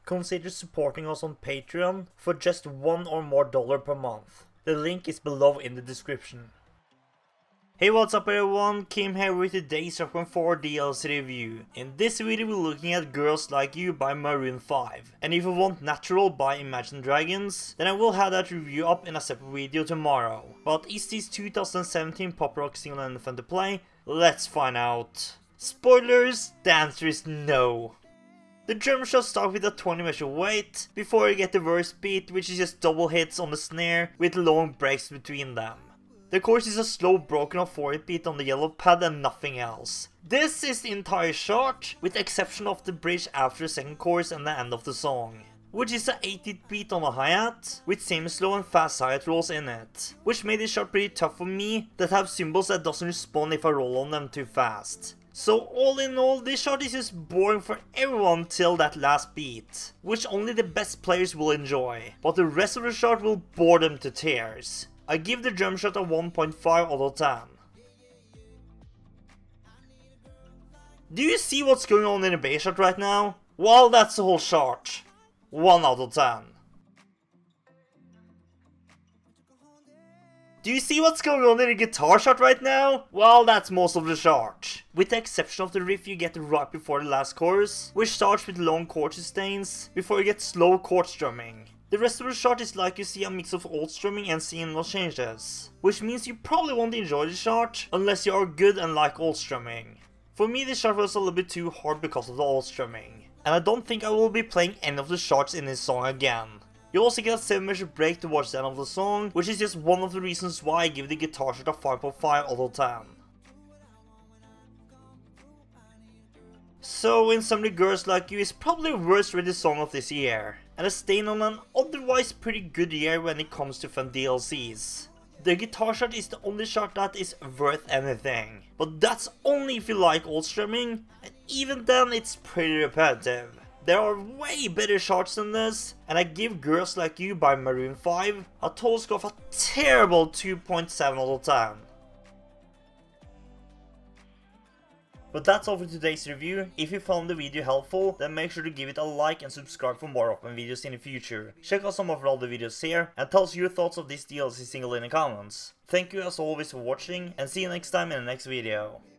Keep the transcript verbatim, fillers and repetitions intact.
consider supporting us on Patreon for just one or more dollar per month. The link is below in the description. Hey, what's up everyone, Kim here with today's Rockman four D L C review. In this video we're looking at Girls Like You by Maroon five. And if you want Natural by Imagine Dragons, then I will have that review up in a separate video tomorrow. But is this two thousand seventeen pop rock single any fun to play? Let's find out. Spoilers, the answer is no. The drum shots start with a twenty measure weight, before you get the verse beat, which is just double hits on the snare with long breaks between them. The chorus is a slow broken off four eight beat on the yellow pad and nothing else. This is the entire chart, with the exception of the bridge after the second chorus and the end of the song, which is a eight eight beat on the hi-hat, with semi-slow and fast hi-hat rolls in it, which made this chart pretty tough for me that have cymbals that doesn't respond if I roll on them too fast. So all in all, this chart is just boring for everyone till that last beat, which only the best players will enjoy, but the rest of the chart will bore them to tears. I give the drum shot a one point five out of ten. Do you see what's going on in the bass shot right now? Well, that's the whole chart. one out of ten. Do you see what's going on in the guitar shot right now? Well, that's most of the chart. With the exception of the riff you get right before the last chorus, which starts with long chord sustains, before you get slow chord strumming. The rest of the chart is like you see a mix of old strumming and seeing no changes, which means you probably won't enjoy the chart unless you are good and like old strumming. For me, this chart was a little bit too hard because of the old strumming, and I don't think I will be playing any of the charts in this song again. You also get a seven measure break towards the end of the song, which is just one of the reasons why I give the guitar shot a five point five out of ten. So in summary, Girls Like You is probably the worst rated song of this year, and a stain on an otherwise pretty good year when it comes to fun D L Cs. The guitar shot is the only shot that is worth anything, but that's only if you like old strumming, and even then it's pretty repetitive. There are way better shots than this, and I give Girls Like You by Maroon five a total score of a terrible two point seven out of ten. But that's all for today's review. If you found the video helpful, then make sure to give it a like and subscribe for more Rockman videos in the future. Check out some of the other videos here, and tell us your thoughts of this D L C single in the comments. Thank you as always for watching, and see you next time in the next video.